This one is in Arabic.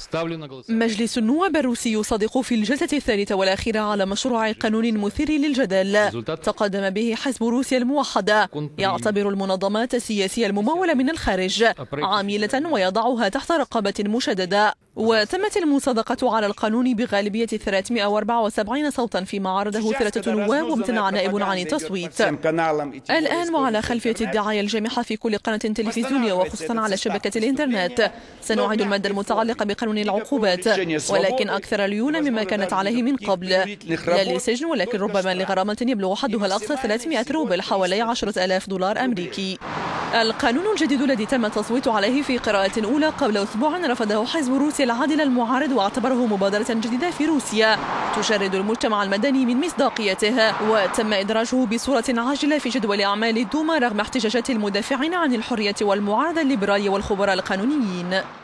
مجلس النواب الروسي يصادق في الجلسة الثالثة والأخيرة على مشروع قانون مثير للجدل تقدم به حزب روسيا الموحدة، يعتبر المنظمات السياسية الممولة من الخارج عاملة ويضعها تحت رقابة مشددة. وتمت المصادقة على القانون بغالبية 374 صوتا، فيما عارضه 3 نواب وامتنع نائب عن التصويت. الآن وعلى خلفية الدعاية الجامحة في كل قناة تلفزيونية وخصوصا على شبكة الإنترنت، سنعيد المادة المتعلقة بقانون العقوبات، ولكن أكثر ليونة مما كانت عليه من قبل، لا للسجن ولكن ربما لغرامة يبلغ حدها الأقصى 300 روبل، حوالي 10,000 دولار أمريكي. القانون الجديد الذي تم التصويت عليه في قراءة أولى قبل أسبوع رفضه حزب روسيا العادل المعارض، واعتبره مبادرة جديدة في روسيا تشرد المجتمع المدني من مصداقيته، وتم إدراجه بصورة عاجلة في جدول أعمال الدوما رغم احتجاجات المدافعين عن الحرية والمعارضة الليبرالية والخبراء القانونيين.